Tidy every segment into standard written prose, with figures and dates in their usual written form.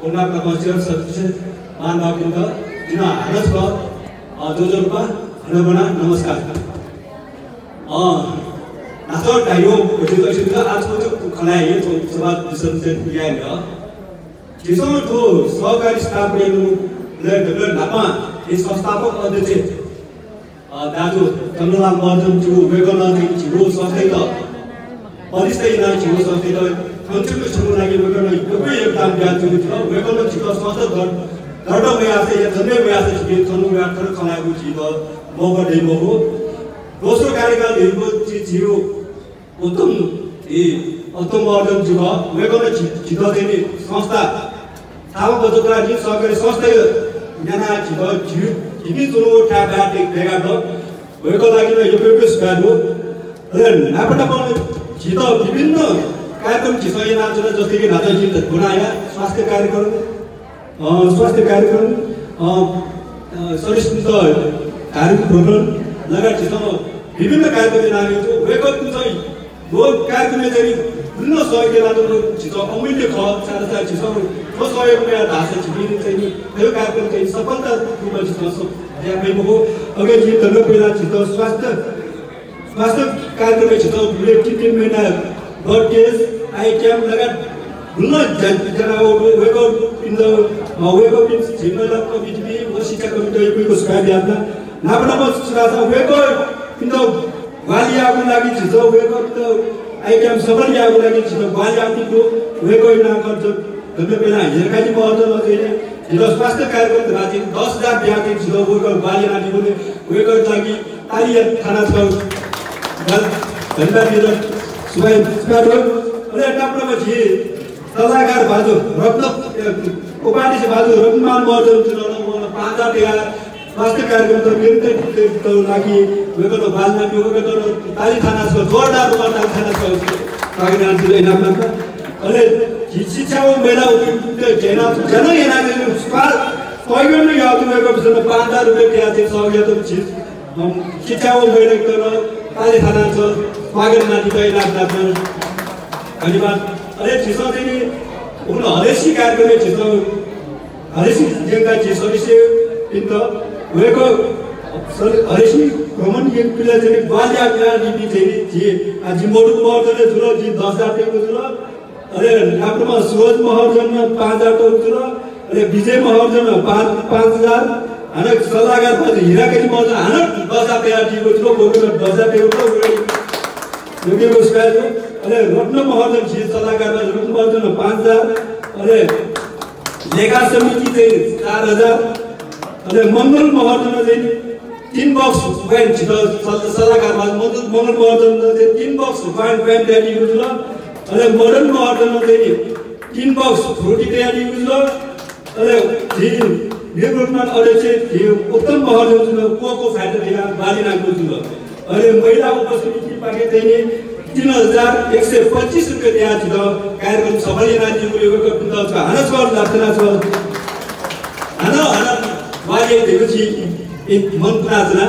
उनीहरूका कन्सिडर महानुभाववृन्द जुन हालत छ जोजोरूपा हनबना नमस्कार नाथो टाइयो कोचिङका आजको चाहिँ खलाइ यो सभा विसर्जन याङ जिसो तो सहकारी स्टाफ रेनु ले नापा यस संस्थापक अध्यक्ष दाजु चन्द्रलाल महर्जन ज्यू वेगनजी ज्यू संस्थाइ त परिस्थिति ना ज्यू संस्थाइ त कन्ट्रिब्युट गर्नु लागि वेगन एकदमै योगदान दिएको छ वेगन ज्यू संस्था गर्ड भइआछ या जन्मै भइआछ कि थनु या थर खलाएको ज्यू मौका दिएको हो दोस्रो कार्यकाल हेर्नु ज्यू उत्तम उत्तम महर्जन ज्यू वेगन ज्यू चाहिँ संस्था थाहा बजोकरा नि सहकारी संस्था याना ज्यू ज्यू ini turun tabrak dekat tu, mereka lagi na yo bebas baru, dan apa nama kita bibinno, kaya tu kita yang nak jalan jadi kita nak jadi guna ya, swastika कार्यक्रम, sorry sebentar, कार्यक्रम लगा kita bibinno कार्यक्रम yang ada itu, mereka tu saya, dua कार्यक्रम yang jadi bibinno soal kita tu kita ambil kau cara kita तो सोए में दास चिबिन चाहिँ यो कार्यक्रम चाहिँ सफलता रूपमा जित्छ यहाँ भएको अगे जी तल पहिला जित्छ स्वास्थ्य कार्यक्रम जित्छ बुले 3 महिना ब्लड टेस्ट आई क्याम्प लगायत हुन जना वेको इन द वेको इन जिमल कमिटी व शिक्षा कमिटी को सुझाव दिएन नापनामा सुझाव वेको इन द वालियाको लागि जित्छ वेको इन द आई क्याम्प सफल याको लागि जित्छ वालियाको वेको इन गर्छ तब पहला हिरकाजी महर्जन अहिले हिजो स्वास्थ्य कार्यक्रम राजी 10,000 ब्याज जिल्ला वर्कर बाली नानी बोले वेकर लागि तालिया थाना छ धन्यवाद दिएर सुभाइ स्मार्ट अनि टाप्रोमा थिए सल्लाहकार बाजु रत्न उपाधि से बाजु रत्नमान महर्जन चुनाउन 5,000 टका स्वास्थ्य कार्यक्रम त मेरो लागि वेकर बाली नानी वेकर ताली थाना छ जोरदार रूपमा ताली थाना छ कागनान जिल्ला नाममा अनि शिक्षा मेला जेना जन येना स्पार कोइगन याद मेरो बिसमा 5,000 रुपैयाँ दिया थियो सहयोग त चीज शिक्षा मेला तर ताली थाना छ स्वागत नाति त येना धन्यवाद अरे छिसो चाहिँ उन हरेसी कार्यक्रम छिसो हरेसी जेका छिसो रिसे इन त वेको हरेसी भ्रमण एक पिला चाहिँ बाल्या पिला दिपी चाहिँ जे आज मोडु महर्जन जुल जी 10,000 टेको जुल अरे नाप्रोमा सुरज महर्जन 5,000 टेको जुल अरे विजय महर्जन 5,000 अनि सल्लाहकार पछि हिराकजी महर्जन हान 10,000 पेरा दिएको जुल बोकेर 10,000 टेको योगेको स्काय अरे रत्न महर्जन छी सल्लाहकार रत्न महर्जन 5,000 अरे लेखा समिति चाहिँ 4,000 अरे मंगल महर्जन चाहिँ 3 बक्स वाइन छ सल्लाहकार मंगल महर्जन चाहिँ 3 बक्स वाइन दिएको जुल अरे मदन महर्जन चाहिँ 3 बक्स फ्रुटी दिएको जुल अरे निर्माण अध्यक्ष उत्तम महर्जन जुल कोको फ्याक्ट्री बालिनाको जुल अरे महिला उपस्थिति पाके चाहिँ 3,125 रुपैयाँ दिएको छ कार्यक्रम सफल राज्यको योगको बिन्दु छ हानस गर्न लाग्दैन छ हान वाले देउची एक मन प्रार्थना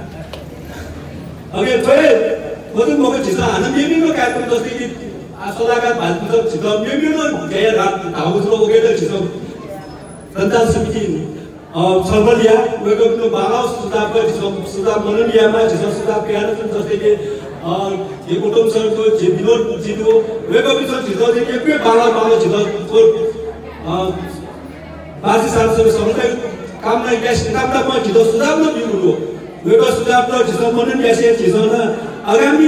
अगे थोरै मधु मको छिसा हान मेमिनो कार्यक्रम जस्तै कि सल्लाहकार भाजपा छिसा मेमिनो गएर धाउजरो ओगेर छिसा सञ्चालन समिति छलफलिया वेगको बागाउ सुझाव सुझाव मननियामा छिसा सुझाव क्यार जस्तै कि ये कुटुंब सरको जे विनोद जितो वेगको बिच छिसा चाहिँ एकै बागा छिसा बाजी सांसद सबैले काम नै ग्यास काममा म छिटो सुझाव न दिनु वेगो सुझाव त छिटो मनन ग्यास छिटो न आगामी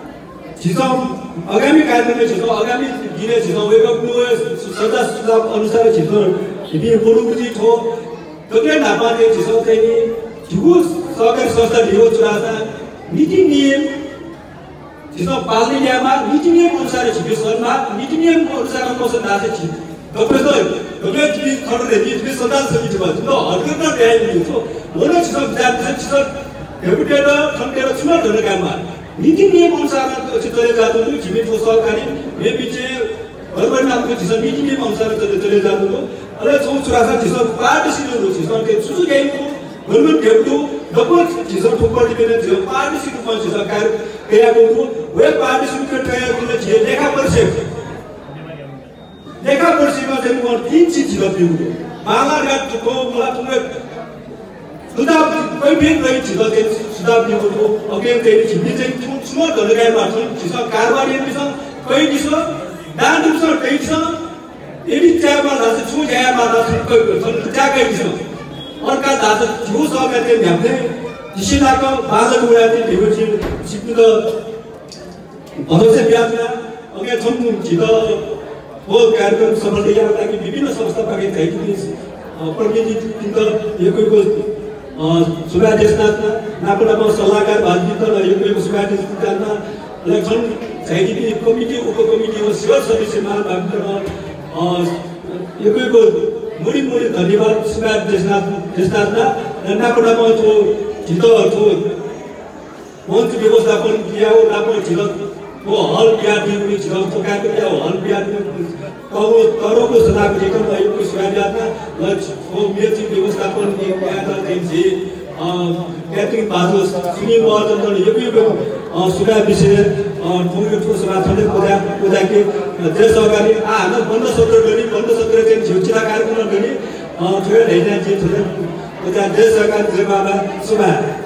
कार्यक्रमले छिटो आगामी दिने छिटो वेगो सदा सुझाव अनुसार छिटो यदि पुरुजी थो तके नापाते छिटो चाहिँ जुगु सहकारी संस्था दियो चुराता नीति नियम छिटो पाल्ने ल्यामा नीति नियम अनुसार छिटो सरमा नीति नियम अनुसार कसो नाथे छिटो तपाईले जी खडरे जी सदा समिति भन्छ न हरकत ल्याइदिनु छ मोनो छ जाति छ डेपुटेट खण्डेर चुनाव गर्ने काममा नीति नियम अनुसार चले जानु छिमेकी सहकारी मे बिचे भरभर नामको छ नीति नियम अनुसार चले जानु अरे छौ चुरासा छ पार्टी सिनु छ के सुसु गेमको गभर्नमेन्ट डेपुटु डबल छ फुटबल डिपेन्ड छ पार्टी सिनु पनि छ कार्य क्रियाको वे पार्टी सिनु क्रिया गर्ने छ लेखा परिषद देखा पर्सीमा चाहिँ म 3 चीज छिटो पिउँछु मालाघाट को मलाई पुरै सुधार कोही पनि रही छिटो चाहिँ सुधार पिउँछु अगे चाहिँ छिटो चाहिँ छुमो ढलगाइ मार्छ छिटो कारबारी पिछ कोही दिसो दान दिसो कोही छ यदि चामा दास छु यामा दास कोही जाकै दिसो अर्का दास छु सका चाहिँ हामीले दिसिलाको बाजा गुडा चाहिँ भिउछि सिक्नु भरोसे ब्याजमा अगे छम छिटो वो कार्यक्रम सफल यार लागि विभिन्न संस्था पाके चाहिँ प्रतिनिधि यो कोहीको सुभा देशनाथ नापनामा सल्लाहकार भाजित र यो कोहीको सुभा देशनाथ इलेक्सन चाहिँ कमिटी उपकमिटीको सेवा सदस्यमा भागित यो कोहीको मुरी धन्यवाद सुभा देशनाथ नापनामा जो छिटो जो मञ्च व्यवस्थापन किया हो नापो छिटो वो हल बिहार में छिटो पकाएको क्या हल बिहार तरोको सदाको जेठो भएको स्वागतमा वो मेची व्यवस्थापन यहाँ चाहिँ क्याटरिङ बाजु सुनिल महर्जन यो सुगा विषय ठुलो सभा छँदै पूजा के देश अगाडि हाम्रो बन्द सत्र चाहिँ झिउचिरा कार्यक्रम गर्ने ठुलो ढैना चाहिँ थोरै पूजा देश अगाडि बाबा सुभा